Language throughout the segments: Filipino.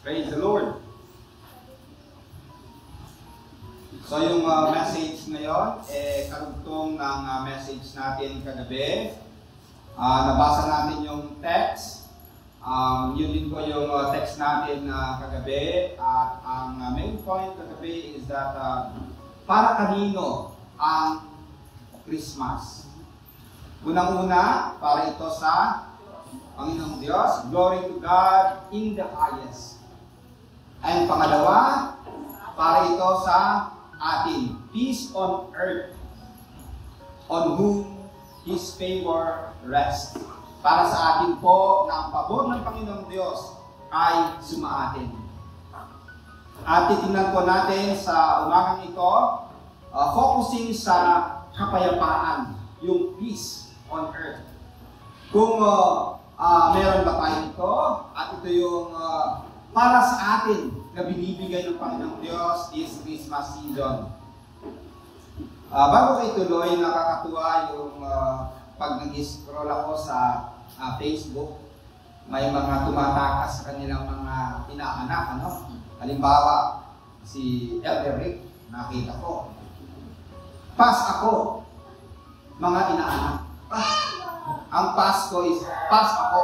Praise the Lord. So yung message ngayon, karugtong ng message natin kagabi. Nabasa natin yung text. Yun din po yung text natin kagabi. At ang main point kagabi is that para kanino ang Christmas? Unang-una, para ito sa Panginoong Diyos. Glory to God in the highest. And pangalawa, para ito sa atin. Peace on earth, on whom His favor rests. Para sa atin po na ang pabor ng Panginoong Diyos ay sumaatin. At titingnan po natin sa umagang ito, focusing sa kapayapaan, yung peace on earth. Kung meron ba tayo ito, at ito yung para sa atin na binibigay ng Panginoong Diyos this Christmas season. Bago ko ituloy, nakakatuwa yung pag nag-scroll ako sa Facebook, may mga tumatakas sa kanilang mga inaanak. Halimbawa, si Elder Rick, nakita ko. Pas ako, mga inaanak. Ang Pasko is pas ako.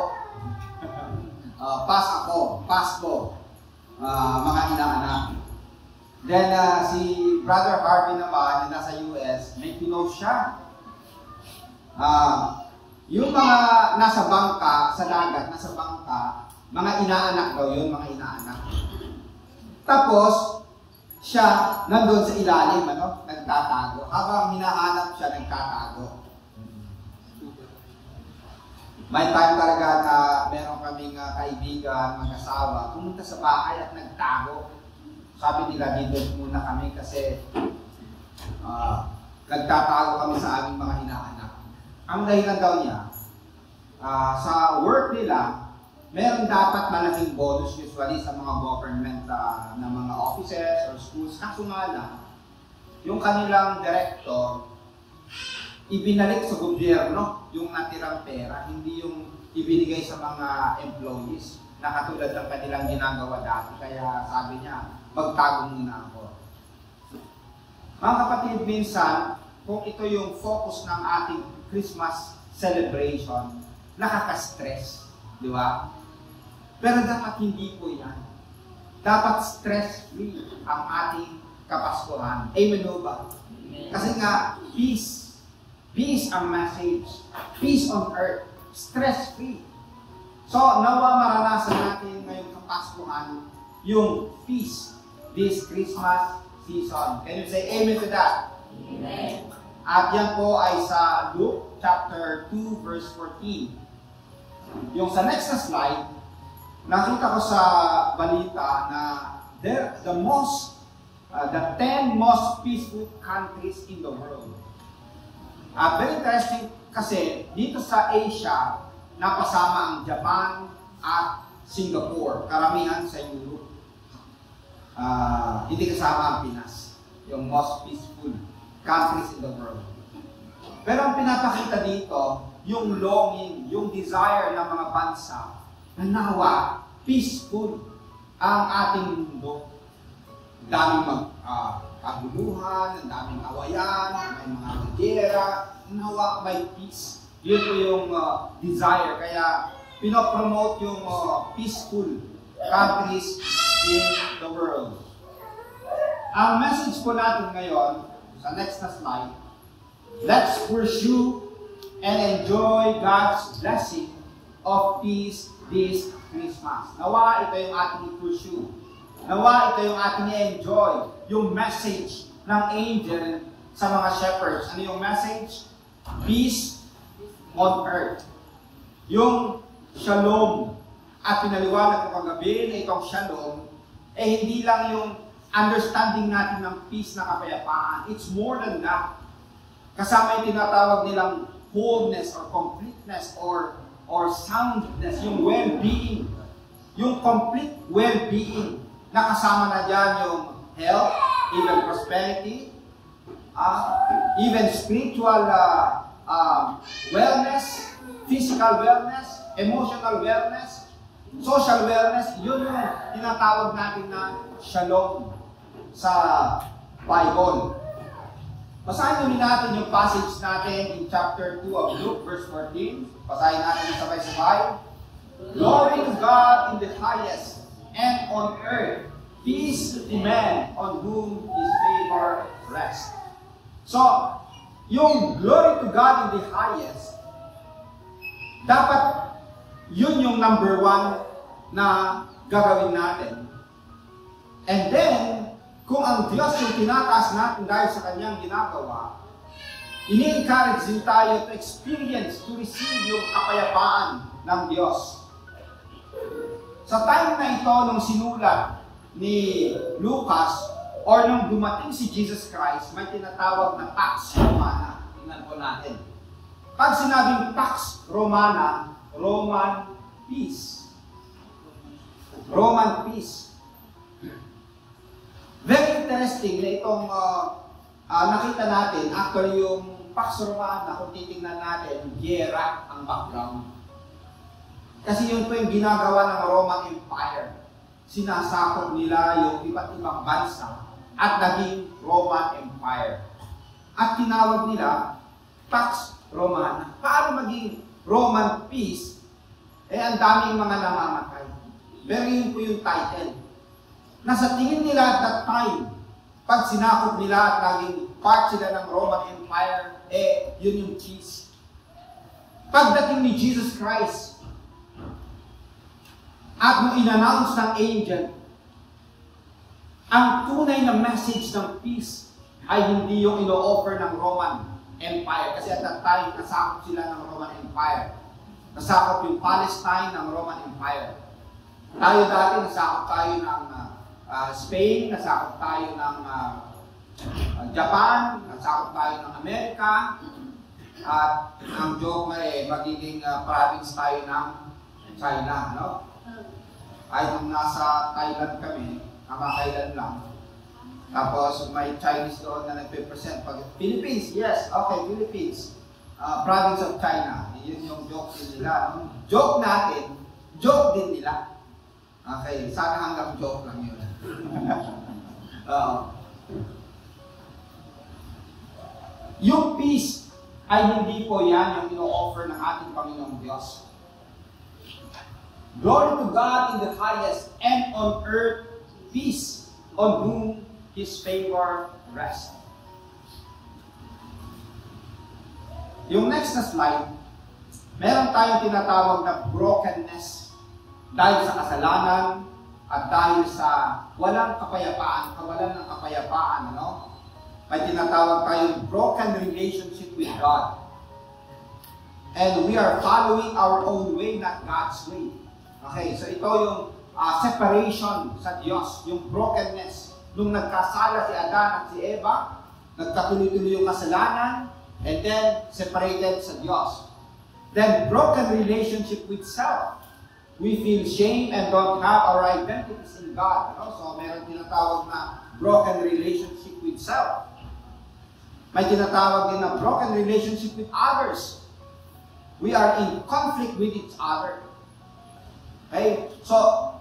Pasko, mga inaanak. Then, si Brother Harvey naman, na nasa US, may pinost siya. Yung mga nasa bangka, sa dagat, nasa bangka, mga inaanak daw yun, mga inaanak. Tapos, siya, nandun sa ilalim, nagtatago. Habang hinahanap siya, nagtatago. May time talaga na meron kaming kaibigan, mag-asawa, pumunta sa bahay at nagtago. Sabi nila, dito muna kami kasi nagtatago kami sa aming mga inaanak. Ang dahilan daw niya, sa work nila, meron dapat malaking bonus usually sa mga government na mga offices or schools. Kaso nga lang, yung kanilang director, ibinalik sa gobyerno yung natirang pera, hindi yung ibinigay sa mga employees na katulad ng kanilang ginagawa dati. Kaya sabi niya, magtago muna ako. Mga kapatid, minsan, kung ito yung focus ng ating Christmas celebration, nakaka-stress, di ba? Pero dapat hindi po yan. Dapat stress-free ang ating Kapaskuhan. Amen ba? Kasi nga, peace. Peace ang message. Peace on earth. Stress-free. So, nawa maranasan natin ngayong Kapaskuhan yung peace this Christmas season. Can you say amen to that? Amen. At yan po ay sa Luke chapter 2 verse 14. Yung sa next na slide, nakita ko sa balita na the 10 most peaceful countries in the world. Very interesting kasi dito sa Asia, napasama ang Japan at Singapore. Karamihan sa Europe. Hindi kasama ang Pinas. Yung most peaceful countries in the world. Pero ang pinapakita dito, yung longing, yung desire ng mga bansa na nawa, peaceful ang ating mundo. Daming kaguluhan, ang daming awayan, may mga gera, nawa may peace. Yun po yung desire. Kaya pinopromote yung peaceful countries in the world. Ang message po natin ngayon, sa next na slide, let's pursue and enjoy God's blessing of peace this Christmas. Nawa ito yung ating i-pursue. Nawa ito yung ating i-enjoy. Yung message ng angel sa mga shepherds. Ano yung message? Peace on earth. Yung shalom. At pinaliwanag ko kagabi na itong shalom, hindi lang yung understanding natin ng peace na kapayapaan. It's more than that. Kasama yung tinatawag nilang wholeness or completeness or soundness, yung well-being. Yung complete well-being. Nakasama na dyan yung health, even prosperity, even spiritual wellness, physical wellness, emotional wellness, social wellness, yun yung tinatawag natin na shalom sa Bible. Basahin ulit natin yung passage natin in chapter 2 of Luke, verse 14. Basahin natin sabay-sabay. Glory to God in the highest, and on earth, peace to men on whom His favor rests. So, yung glory to God in the highest, dapat yun yung number one na gagawin natin. And then, kung ang Diyos yung tinataas natin dahil sa Kanyang ginagawa, ini-encourage din tayo to experience, to receive yung kapayapaan ng Diyos. Sa time na ito, nung sinulat ni Lucas, or nung dumating si Jesus Christ, may tinatawag na Pax Romana. Tingnan po natin. Pag sinabing Pax Romana, Roman peace. Roman peace. Very interesting na itong nakita natin, actually yung Pax Romana, kung titingnan natin, giyera ang background. Kasi yun po yung ginagawa ng Roman Empire. Sinasakop nila yung iba't ibang bansa at naging Roman Empire. At tinawag nila Pax Romana. Paano maging Roman peace? Ang daming mga namamatay. Pero yun po yung title. Nasa tingin nila at that time, pag sinakop nila at naging part sila ng Roman Empire, yun yung peace. Pagdating ni Jesus Christ, at nung in-announce ng angel, ang tunay na message ng peace ay hindi yung ino-offer ng Roman Empire. Kasi at that time, nasakop sila ng Roman Empire. Nasakop yung Palestine ng Roman Empire. Tayo dati, nasakop tayo ng Spain, nasakop tayo ng Japan, nasakop tayo ng Amerika, at ang joke magiging province tayo ng China, no? Ay, nung nasa Thailand kami, kamakailan lang. Tapos may Chinese doon na nagpe-present. Philippines, yes, okay, Philippines. Province of China. Yun yung joke din nila. Joke natin, joke din nila. Okay, sana hanggang joke lang yun. Yung peace ay hindi po yan yung ino-offer ng ating Panginoong Diyos. Glory to God in the highest, and on earth peace, on whom His favor rests. Yung next na slide, meron tayong tinatawag na brokenness dahil sa kasalanan at dahil sa walang kapayapaan, kawalan ng kapayapaan, ano? May tinatawag tayong broken relationship with God. And we are following our own way, not God's way. Okay, so ito yung separation sa Diyos, yung brokenness. Nung nagkasala si Adan at si Eva, nagkatuloy-tuloy yung kasalanan, and then separated sa Diyos. Then broken relationship with self. We feel shame and don't have our identities in God. You know? So meron tinatawag na broken relationship with self. May tinatawag din na broken relationship with others. We are in conflict with each other. Okay? So,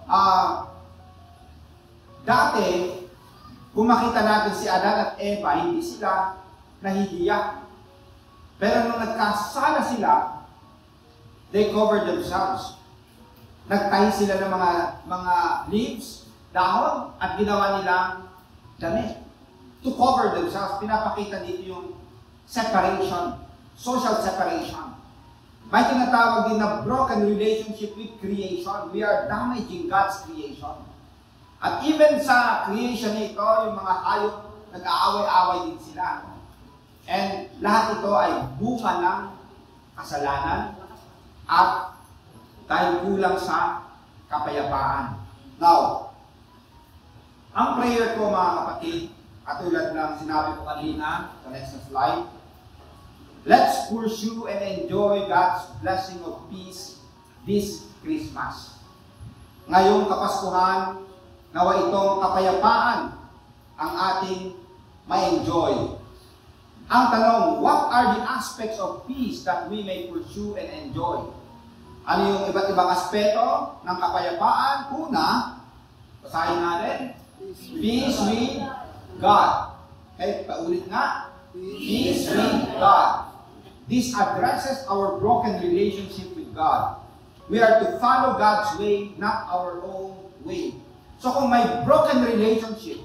dati, kung makita natin si Adan at Eva, hindi sila nahihiya. Pero nung nagkasala sila, they covered themselves. Nagtahi sila ng mga leaves, dahon, at ginawa nilang damit. To cover themselves, pinapakita dito yung separation, social separation. May tinatawag din na broken relationship with creation. We are damaging God's creation. At even sa creation nito, yung mga hayop, nag-aaway-aaway din sila. And lahat ito ay bunga ng kasalanan at dahil kulang sa kapayapaan. Now, ang prayer ko mga kapatid, katulad ng sinabi ko kanina, sa next slide, let's pursue and enjoy God's blessing of peace this Christmas. Ngayong Kapaskuhan, nawa itong kapayapaan ang ating ma-enjoy. Ang tanong, what are the aspects of peace that we may pursue and enjoy? Ano yung iba't ibang aspeto ng kapayapaan? Una, basahin natin, peace with God. Okay, paulit nga, peace with God. This addresses our broken relationship with God. We are to follow God's way, not our own way. So kung may broken relationship,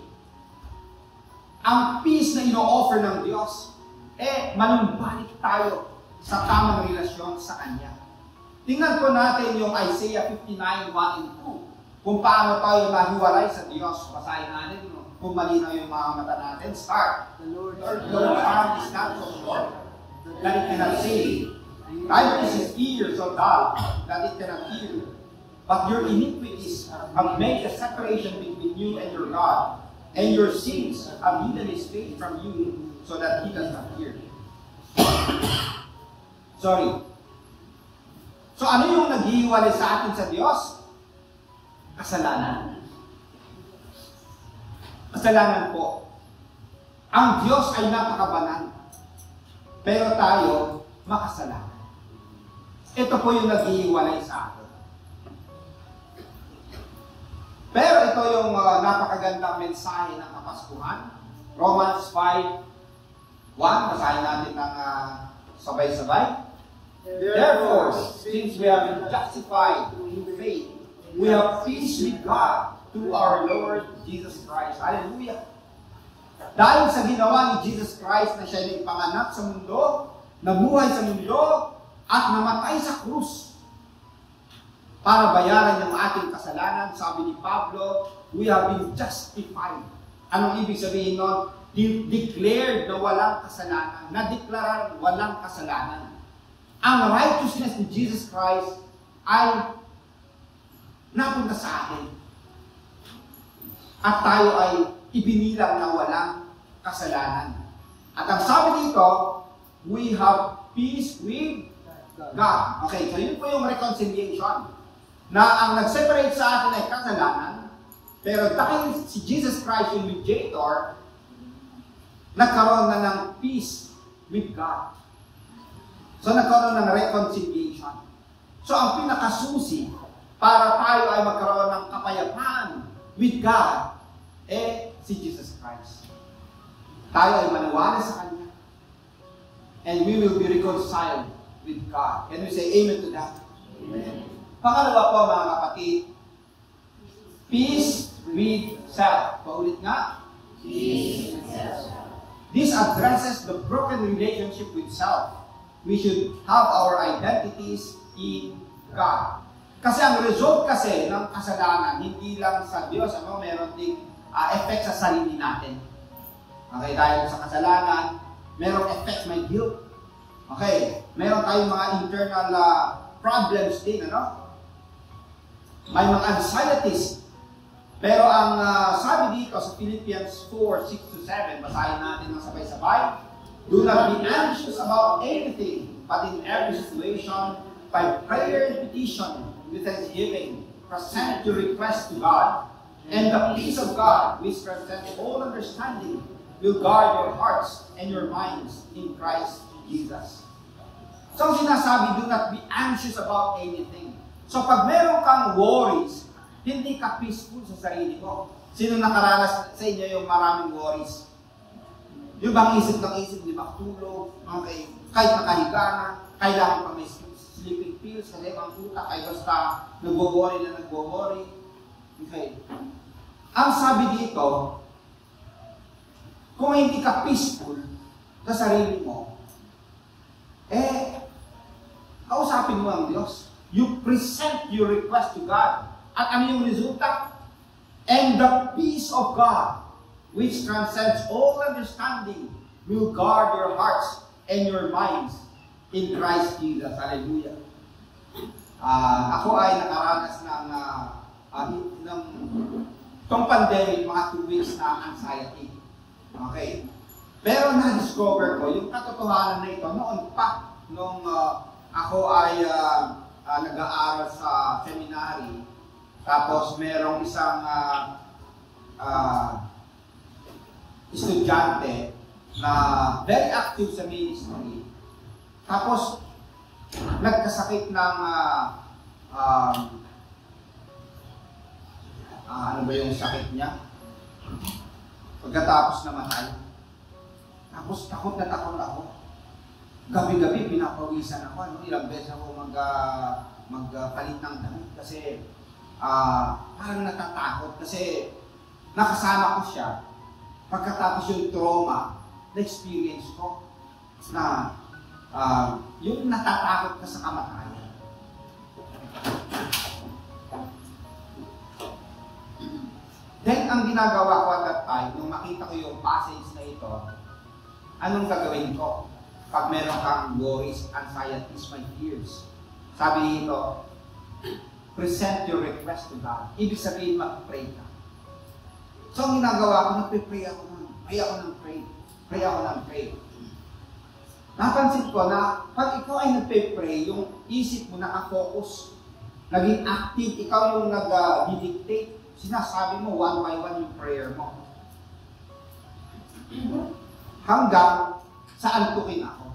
ang peace na ino-offer ng Diyos, manumbalik tayo sa tamang relasyon sa Kanya. Tingnan po natin yung Isaiah 59:1 and 2. Kung paano tayo mahiwalay sa Diyos. Basahin natin kung malinaw yung mga mata natin. Start. The Lord's arm is not so short that it cannot save. Neither is His ear so dull that it cannot hear. But your iniquities have made a separation between you and your God, and your sins have hidden His face from you so that He does not hear. Sorry. So ano yung naghihiwalay sa atin sa Diyos? Kasalanan. Kasalanan po. Ang Diyos ay napakabanal. Pero tayo, makasalanan. Ito po yung naghihiwalay sa atin. Pero ito yung napakagandang mensahe ng Kapaskuhan. Romans 5:1. Basahin natin ng sabay-sabay. Therefore, since we have been justified through faith, we have peace with God through our Lord Jesus Christ. Hallelujah! Dahil sa ginawa ni Jesus Christ na siya ay panganak sa mundo, nabuhay sa mundo, at namatay sa krus para bayaran yung ating kasalanan, sabi ni Pablo, we have been justified. Anong ibig sabihin nun? Declared na walang kasalanan. Na-declarar walang kasalanan. Ang righteousness ni Jesus Christ ay napunta sa atin. At tayo ay ibinilang na walang kasalanan. At ang sabi dito, we have peace with God. Okay, so yun po yung reconciliation. Na ang nag-separate sa atin ay kasalanan, pero dahil si Jesus Christ yung mediator, nagkaroon na ng peace with God. So nagkaroon ng reconciliation. So ang pinakasusi para tayo ay magkaroon ng kapayapaan with God, si Jesus Christ. Tayo ay maniwala sa Kanya. And we will be reconciled with God. Can we say amen to that? Amen. Pangalawa po mga kapatid, peace with self. Paulit nga. Peace with self. This addresses the broken relationship with self. We should have our identities in God. Kasi ang result kasi ng kasalanan, hindi lang sa Diyos, meron ding effect sa sarili natin. Okay, dahil sa kasalanan, merong effect, may guilt. Okay, meron tayong mga internal problems din, May mga anxieties. Pero ang sabi dito sa Philippians 4:6-7, basahin natin ng sabay-sabay. Do not be anxious about anything, but in every situation, by prayer and petition, with thanksgiving, present your request to God, and the peace of God, which transcends all understanding, will guard your hearts and your minds in Christ Jesus. So, sinasabi, do not be anxious about anything. So, pag meron kang worries, hindi ka peaceful sa sarili mo. Sino nakaranas sa inyo yung maraming worries? Yung bang isip ng isip, di ba? Tulog, okay. Kahit nakahiga na, kailangan pa may sleeping pills, kasi ang utak ay basta nagwo-worry na nagwo-worry. Okay. Ang sabi dito, kung hindi ka peaceful sa sarili mo, kausapin mo ang Diyos. You present your request to God. At ano yung resulta? And the peace of God, which transcends all understanding, will guard your hearts and your minds in Christ Jesus. Hallelujah. Ako ay nakaranas ng itong pandemic, mga 2 weeks na anxiety. Okay. Pero na-discover ko, yung katotohanan na ito, noon pa, nung ako ay nag-aaral sa seminary, tapos merong isang estudyante na very active sa ministry. Tapos, nagkasakit ng ano ba yung sakit niya? Pagkatapos namatay. Tapos takot na takot ako. Gabi-gabi pinapawisan ako. Ilang beses ako magpalit ng damit kasi parang natatakot kasi nakasama ko siya. Pagkatapos yung trauma na experience ko na yung natatakot ka sa kamatayan. Then, ang ginagawa ko at that time, nung makita ko yung passage na ito, anong gagawin ko? Pag meron kang worries, anxieties, my fears. Sabi nito, present your request to God. Ibig sabihin, mag-pray ka. So, ang ginagawa ko, nagpe-pray ako ng pray. Napansin ko na pag ikaw ay nagpe-pray, yung isip mo naka-focus, naging active, ikaw yung nag-dictate, sinasabi mo one by one yung prayer mo. Hanggang sa antukin ako.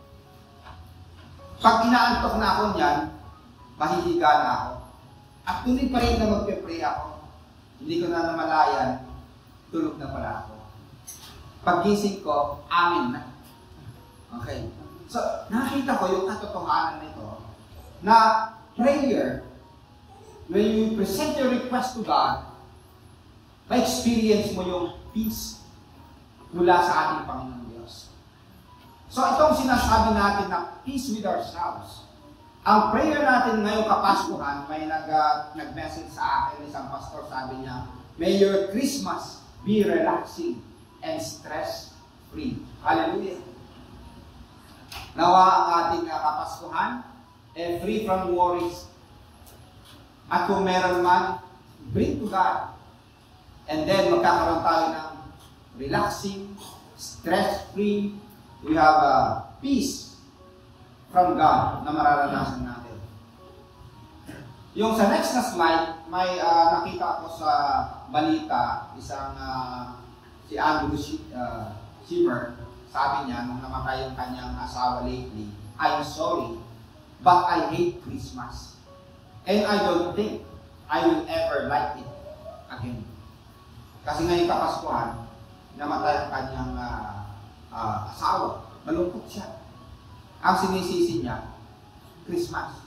Pag inaantok na ako niyan, mahihiga na ako. At tuloy pa rin na magpe-pray ako. Hindi ko na namalayan, tulog na pala ako. Paggising ko, amin na. Okay. So, nakita ko yung katotohanan nito na prayer, when you present your request to God, ma-experience mo yung peace mula sa ating Panginoon Diyos. So, itong sinasabi natin na peace with ourselves. Ang prayer natin ngayong Kapaskuhan, may nag-message sa akin, isang pastor, sabi niya, may your Christmas be relaxing and stress-free. Hallelujah! Nawa ang ating Kapaskuhan, free from worries. At kung meron man, bring to God. And then magkakaroon tayo ng relaxing, stress-free, we have peace from God na mararanasan natin. Yung sa next na slide, may nakita ako sa balita, isang si Andrew Shimmer, sabi niya, nung namatay yung kanyang asawa lately, I'm sorry, but I hate Christmas. And I don't think I will ever like it again. Kasi ngayong Kapaskuhan, namatay ang kanyang asawa. Malungkot siya. Ang sinisisi niya, Christmas.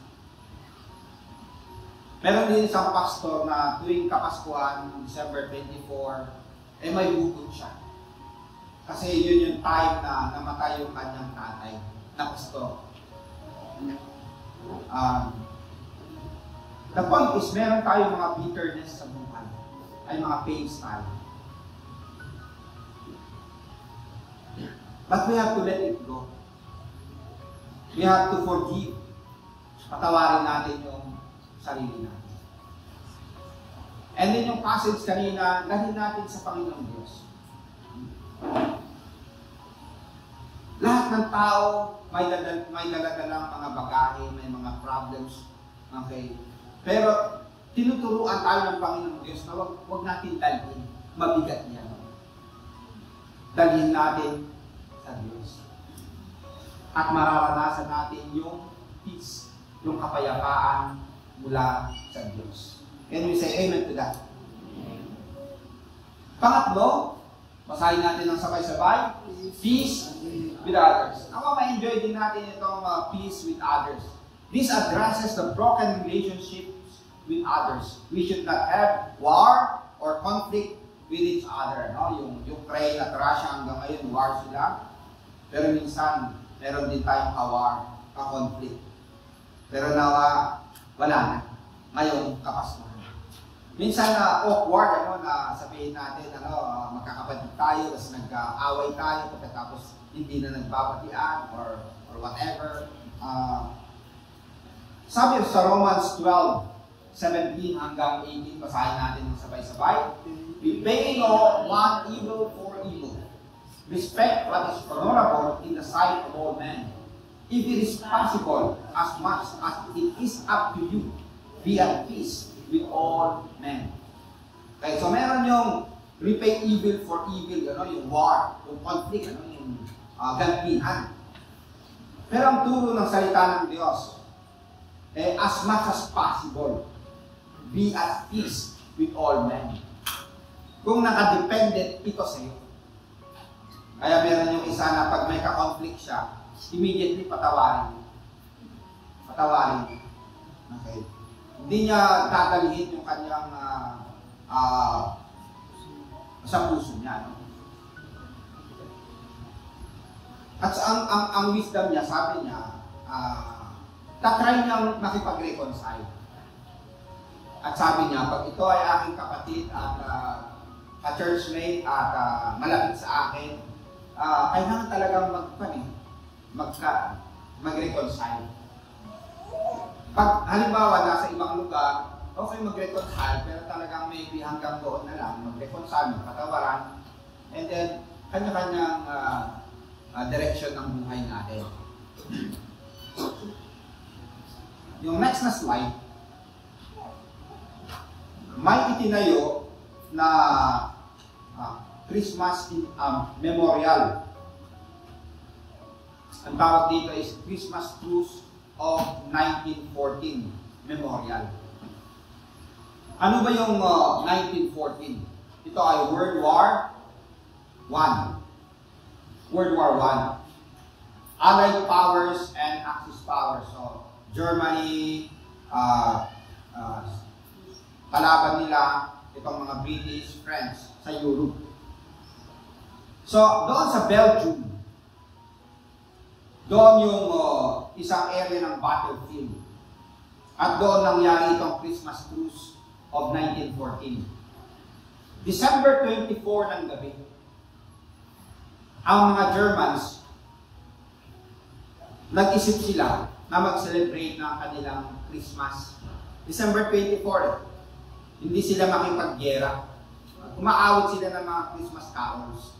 Meron din isang pastor na tuwing Kapaskuhan, December 24, may bukod siya. Kasi yun yung time na namatay yung kanyang tatay na pastor. The point is, meron tayo mga bitterness sa buhay. Ay mga pains tayo. But we have to let it go. We have to forgive. Patawarin natin yung sarili natin. And then yung passage kanina, dalhin natin sa Panginoong Diyos. Lahat ng tao may daladalang mga bagahe, may mga problems. Okay? Pero tinuturuan tayo ng Panginoong Diyos na wag natin dalhin. Mabigat yan. Dalhin natin sa Diyos. At mararanasan natin yung peace, yung kapayapaan mula sa Diyos. Can we say amen to that? Pangatlo, basahin natin ng sabay-sabay, peace with others. Ako ma-enjoy din natin itong peace with others. This addresses the broken relationships with others. We should not have war or conflict with each other. No? Yung Ukraine at Russia hanggang ngayon, war sila. Pero minsan, meron din tayong ka-war, ka-conflict. Pero nawa, wala na. Ngayong Kapaskuhan. Minsan awkward, na sabihin natin, magkakapatid tayo, tapos nag-away tayo, pagkatapos hindi na nagbabatian or whatever. Sabi sa Romans 12:17 hanggang 18, basahin natin ng sabay-sabay. Repay no one evil for evil. Respect what is honorable in the sight of all men. If it is possible, as much as it is up to you, be at peace with all men. Okay, so meron yung repay evil for evil, yung war, yung conflict, yung gantihan. Pero ang turo ng salita ng Diyos, as much as possible, be at peace with all men. Kung nakadependent ito sa iyo. Kaya meron yung isa na pag may ka-conflict siya, immediately patawarin. Patawarin. Okay. Hindi niya dadalhin yung kanyang sa puso niya. No? At ang wisdom niya, sabi niya, tatry niyang makipag-reconcile. At sabi niya, pag ito ay aking kapatid at ka-churchmate at malapit sa akin, kailangan talagang mag-reconcile. Pag halimbawa nasa ibang lugar, okay mag-reconcile, pero talagang maybe hanggang doon na lang, mag-reconcile, magpatawaran, and then kanya-kanyang direction ng buhay natin. Yung next na slide, may itinayo na Christmas memorial. Ang tawag dito is Christmas Truce of 1914 Memorial. Ano ba yung 1914? Ito ay World War I. World War I. Allied powers and Axis powers. So, Germany, kalaban nila itong mga British, French sa Europe. So, doon sa Belgium, doon yung isang area ng battlefield. At doon nangyari itong Christmas Truce of 1914. December 24 ng gabi, ang mga Germans, nag-isip sila na mag-celebrate ng kanilang Christmas. December 24, hindi sila makipag-gyera. Umaawit sila ng mga Christmas carols.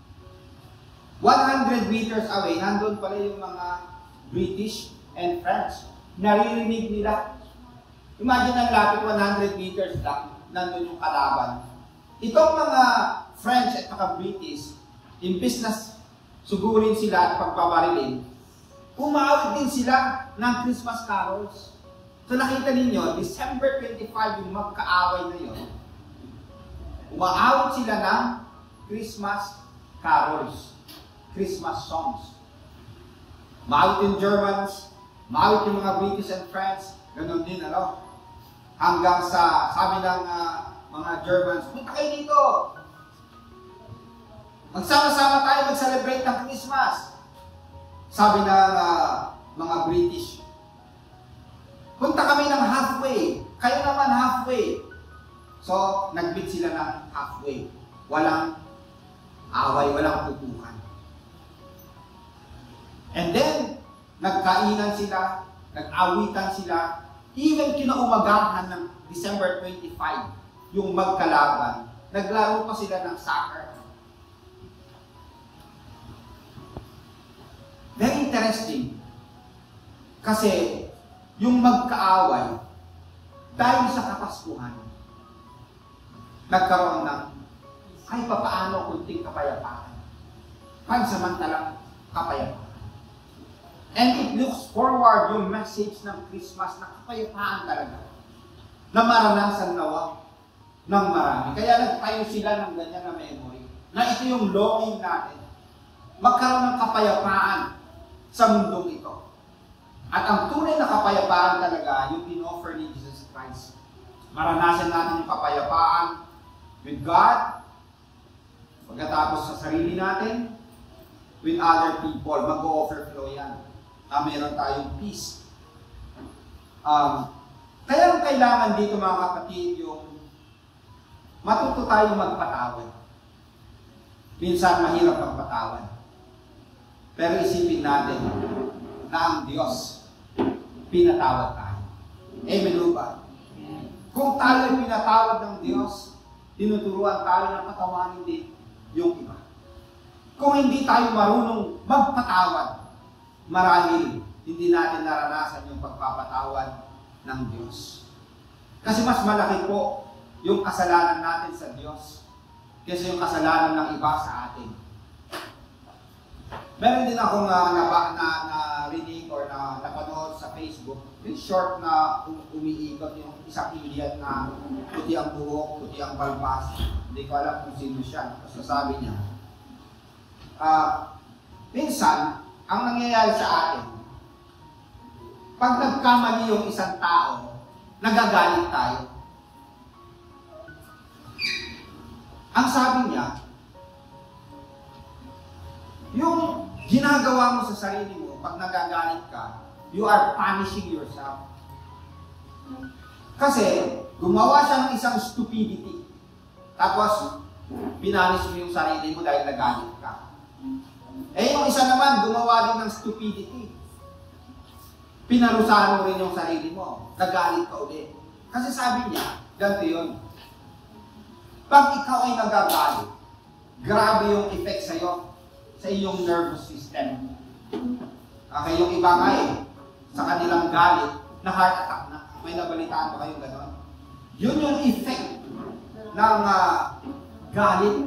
100 meters away, nandun pala yung mga British and French. Naririnig nila. Imagine ang lapit 100 meters lang, nandun yung kalaban. Itong mga French at mga British, imbis na sugurin sila at pagbabarilin, umawit din sila ng Christmas carols. So nakita ninyo, December 25 yung magkaaway na yun, umaawit sila ng Christmas carols. Christmas songs. Maawit yung Germans, maawit yung mga British and French, ganun din, ano? Hanggang sa, sabi ng mga Germans, punta kayo dito! Magsama-sama tayo mag-celebrate ng Christmas. Sabi ng mga British, punta kami ng halfway, kayo naman halfway. So, nag-meet sila ng halfway. Walang away, walang putukan. And then, nagkainan sila, nag-awitan sila, even kinaumagahan ng December 25, yung magkalaban, naglaro pa sila ng soccer. Very interesting. Kasi, yung magkaaway, dahil sa Kapaskuhan, nagkaroon ng kahit papaano kunting kapayapaan. Pansamantalang kapayapaan. And it looks forward yung message ng Christmas na kapayapaan talaga. Na maranasan nawa ng marami. Kaya nagtayo sila ng ganyan na memory. Na ito yung longing natin. Magkaroon ng kapayapaan sa mundong ito. At ang tunay na kapayapaan talaga yung in-offer ni Jesus Christ. Maranasan natin yung kapayapaan with God, pagkatapos sa sarili natin, with other people, mag-overflow yan. Na meron tayong peace. Kaya kailangan dito mga kapatid yung matuto tayo magpatawad. Minsan mahirap magpatawad. Pero isipin natin na ang Diyos pinatawad tayo. Amen ba? Kung tayo pinatawad ng Diyos, tinuturuan tayo na patawanin din yung iba. Kung hindi tayo marunong magpatawad, marahil hindi natin naranasan yung pagpapatawad ng Diyos. Kasi mas malaki po yung kasalanan natin sa Diyos kaysa yung kasalanan ng iba sa atin. Meron din akong narinig or napanood sa Facebook yung short na umiikot, yung isang idiot na puti ang buhok, puti ang balbas. Hindi ko alam kung sino siya. Basta sabi niya, minsan, ang nangyayari sa atin, pag nagkamali yung isang tao, nagagalit tayo. Ang sabi niya, yung ginagawa mo sa sarili mo, pag nagagalit ka, you are punishing yourself. Kasi, gumawa siya ng isang stupidity. Tapos, pinanis mo yung sarili mo dahil nagalit ka. Eh, yung isa naman, gumawa din ng stupidity. Pinarusahan mo rin yung sarili mo. Nagalit ka ulit. Kasi sabi niya, ganito yun. Pag ikaw ay nagagalit, grabe yung effect sa'yo, sa iyong nervous system. Okay, yung iba nga sa kanilang galit, na heart attack na. May nabalitaan ba kayong gano'n? Yun yung effect ng galit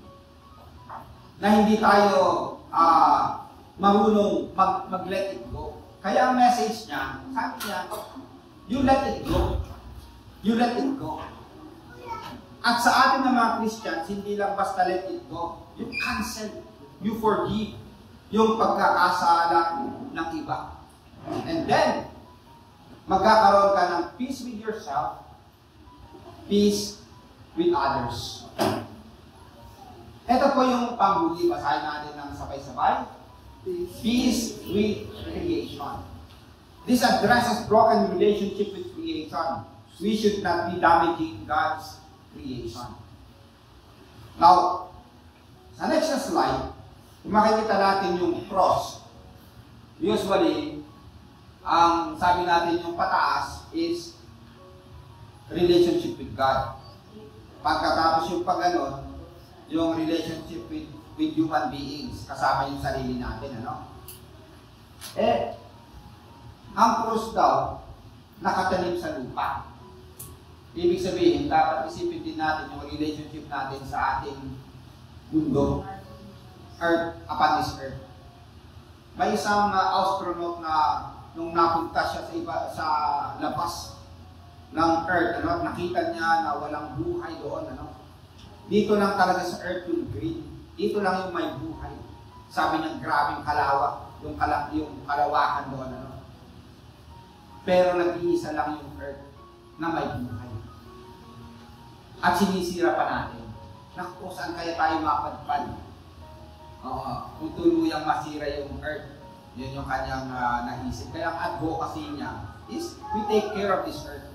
na hindi tayo marunong mag-let it go. Kaya ang message niya, sabi niya, you let it go. You let it go. At sa atin na mga Christians, hindi lang basta let it go. You cancel. You forgive. Yung pagkakasala ng iba. And then, magkakaroon ka ng peace with yourself, peace with others. Ito po yung panghuli. Basahin natin ng sabay-sabay. Peace with creation. This addresses broken relationship with creation. We should not be damaging God's creation. Now, sa next na slide, makikita natin yung cross. Usually, ang sabi natin yung pataas is relationship with God. Pagkatapos yung pag-ganon, yung relationship with human beings, kasama yung sarili natin, ano? Eh, ang cross daw, nakatanim sa lupa. Ibig sabihin, dapat isipin din natin yung relationship natin sa ating mundo, earth, upon this earth. May isang astronaut na nung napunta siya sa labas ng earth, ano, nakita niya na walang buhay doon, ano. Dito lang talaga sa earth yung green. Dito lang yung may buhay. Sabi niya, grabing kalawak, yung kalawakan doon, ano. Pero nag-iisa lang yung earth na may buhay. At sinisira pa natin. Naku, saan kaya tayo mapadpad? Kung tuluyang masira yung earth, yun yung kanyang naisip. Kaya ang advocacy niya is, we take care of this earth.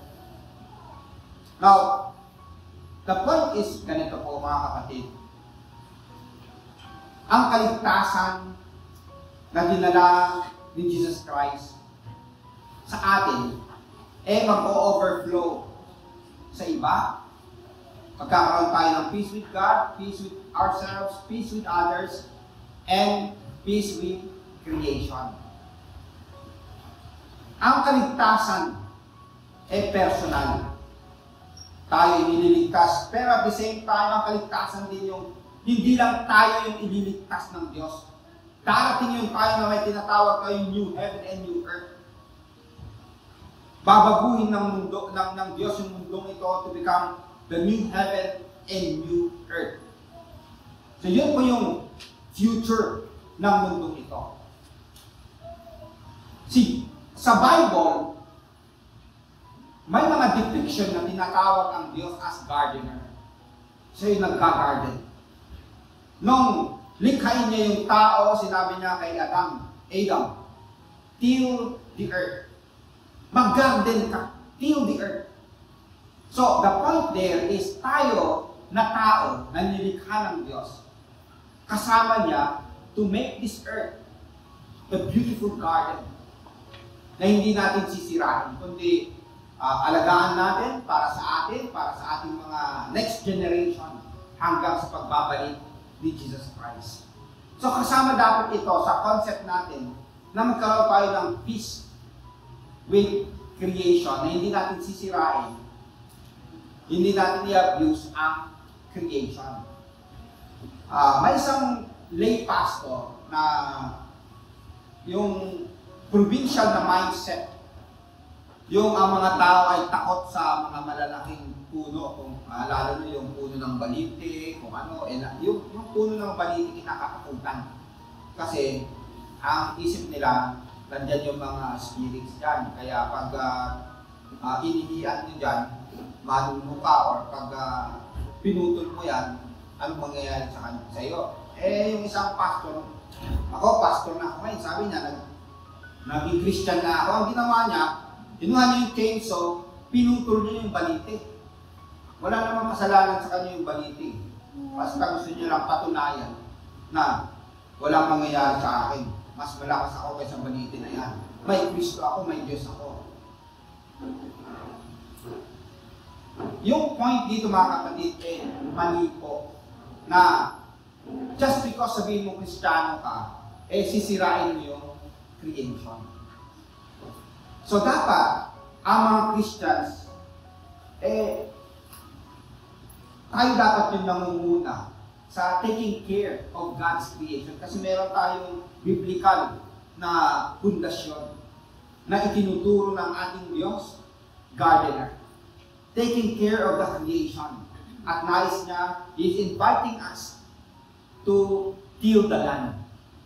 Now, the point is, ganito po mga kapatid. Ang kaligtasan na dinala ni Jesus Christ sa atin, mag-overflow sa iba. Magkakaroon tayo ng peace with God, peace with ourselves, peace with others, and peace with creation. Ang kaligtasan personal. Tayo iniligtas. Pero at the same time, ang kaligtasan din yung hindi lang tayo yung ililigtas ng Diyos. Darating yung tayo na may tinatawag tayong new heaven and new earth. Babaguhin ng mundo ng Diyos yung mundong ito to become the new heaven and new earth. So yun po yung future ng mundong ito. See, sa Bible, may mga depiction na tinatawag ang Diyos as gardener. Siya yung nagka-garden. Nung likhain niya yung tao, sinabi niya kay Adam, till the earth. Mag-garden ka, till the earth. So, the point there is tayo na tao na nilikha ng Diyos. Kasama niya to make this earth a beautiful garden na hindi natin sisirain, kundi alagaan natin para sa atin, para sa ating mga next generation hanggang sa pagbabalik ni Jesus Christ. So, kasama dapat ito sa concept natin na magkaroon tayo ng peace with creation na hindi natin sisirain. Hindi natin i-abuse ang creation. May isang lay pastor na yung provincial na mindset Yung ang mga tao ay takot sa mga malalaking puno, kung lalo na yung puno ng baliti, kung ano, yung puno ng baliti kinakatakutan. Kasi ang isip nila, nandyan yung mga spirits dyan. Kaya pag inihian nyo dyan, manuno ka, or pag pinutol mo yan, anong mangyayari sa iyo? Yung isang pastor, pastor na ako ngayon, sabi niya, naging Christian na ako. Ang ginawa niya, kinuha niya yung chainsaw, pinutol niya yung baliti. Wala namang kasalanan sa kanya yung baliti. Basta gusto niya lang patunayan na walang mangyayari sa akin. Mas malakas ako kaysa baliti na yan. May Kristo ako, may Diyos ako. Yung point dito mga kapatid, mali po. Na just because sabihin mo Kristiyano ka, sisirain mo yung creation. So dapat, ang mga Christians, tayo dapat yung nangunguna sa taking care of God's creation. Kasi meron tayong biblical na pundasyon na itinuturo ng ating Diyos, gardener. Taking care of the creation. At nais niya, He is inviting us to till the land.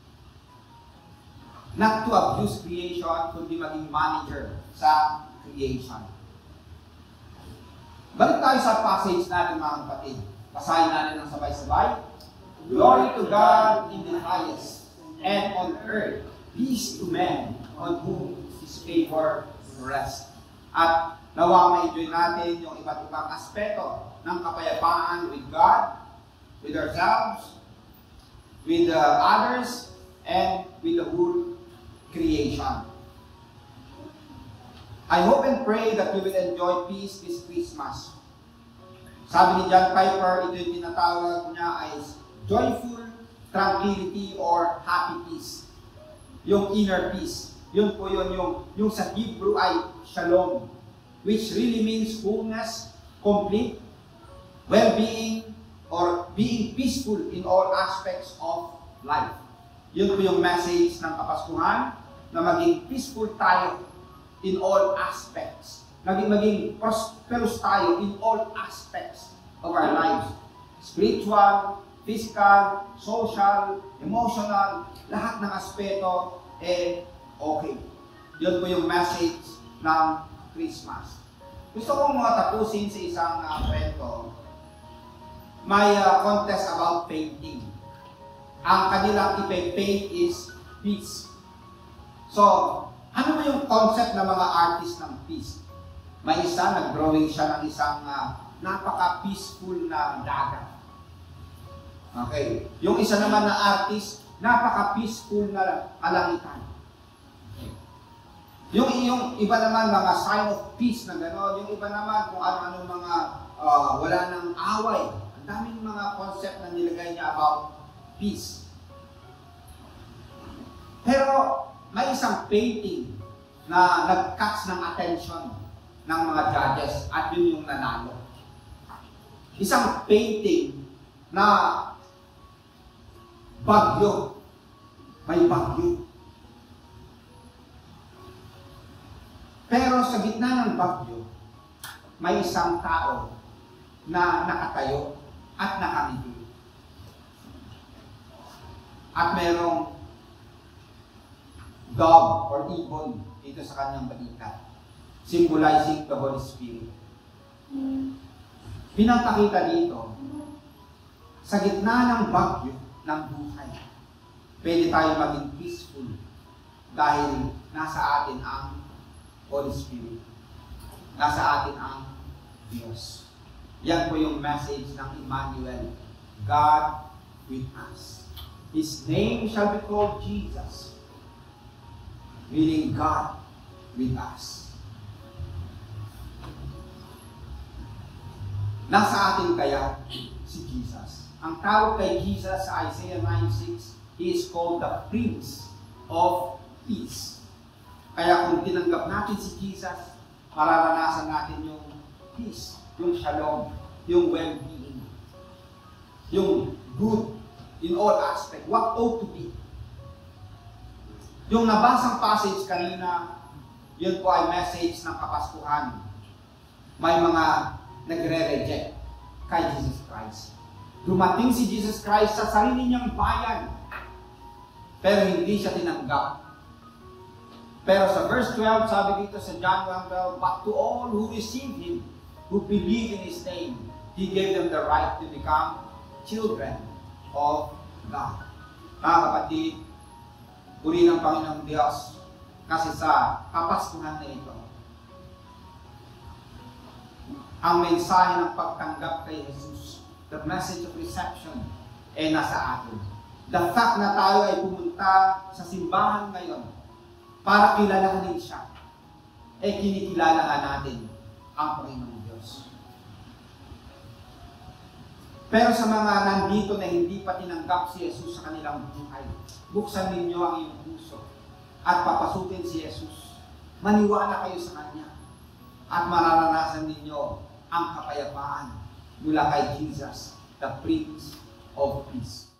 Not to abuse creation, kundi maging manager sa creation. Balik tayo sa passage natin mga kapatid. Basahin natin ng sabay-sabay. Glory to God in the highest, and on earth, peace to men on whom His favor rests. At nawa ma-enjoy natin yung iba't ibang aspeto ng kapayapaan with God, with ourselves, with others, and with the whole creation. I hope and pray that we will enjoy peace this Christmas. Sabi ni John Piper, ito yung tinatawag niya as joyful tranquility or happy peace. Yung inner peace. Yun po yun, yung sa Hebrew ay shalom, which really means wholeness, complete, well-being, or being peaceful in all aspects of life. Yun po yung message ng Kapaskuhan, na maging peaceful tayo in all aspects. Maging prosperous tayo in all aspects of our lives. Spiritual, physical, social, emotional, lahat ng aspeto, okay. Yun po yung message ng Christmas. Gusto kong tapusin sa isang kwento. May contest about painting. Ang kanilang ipe-paint is peace. So, ano ba yung concept ng mga artist ng peace? May isa, nag-drawing siya ng isang napaka-peaceful na dagat. Okay. Yung isa naman na artist, napaka-peaceful na kalangitan. Yung iba naman, mga sign of peace na gano'n. Yung iba naman, kung ano-ano mga wala ng away. Ang daming mga concept na nilagay niya about peace. Pero, may isang painting na nag-catch ng attention ng mga judges at yun yung nanalo. Isang painting na bagyo. May bagyo. Pero sa gitna ng bagyo, may isang tao na nakatayo at nakangiti. At merong dog or ibon dito sa kanyang balikat, symbolizing the Holy Spirit. Pinapakita dito, sa gitna ng bagyo ng buhay, pwede tayo maging peaceful dahil nasa atin ang Holy Spirit. Nasa atin ang Diyos. Yan po yung message ng Emmanuel, God with us. His name shall be called Jesus, meaning God with us. Nasa atin kaya si Jesus. Ang tawag kay Jesus sa Isaiah 9:6, He is called the Prince of Peace. Kaya kung tinanggap natin si Jesus, mararanasan natin yung peace, yung shalom, yung well-being, yung good in all aspects, what ought to be. Yung nabasang passage kanina, yun po ay message ng Kapaskuhan. May mga nagre-reject kay Jesus Christ. Dumating si Jesus Christ sa sarili niyang bayan, pero hindi siya tinanggap. Pero sa verse 12, sabi dito sa John 1:12, but to all who receive Him, who believe in His name, He gave them the right to become children of God. Mga kapatid, puri ng Panginoong Diyos kasi sa Kapaskuhan na ito, ang mensahe ng pagtanggap kay Jesus, the message of reception, ay nasa atin. The fact na tayo ay pumunta sa simbahan ngayon para kilalanin siya, ay kinikilala nga natin ang Panginoong Diyos. Pero sa mga nandito na hindi pa tinanggap si Jesus sa kanilang buhay, buksan ninyo ang iyong puso at papasukin si Jesus. Maniwala kayo sa Kanya at mararanasan ninyo ang kapayapaan mula kay Jesus, the Prince of Peace.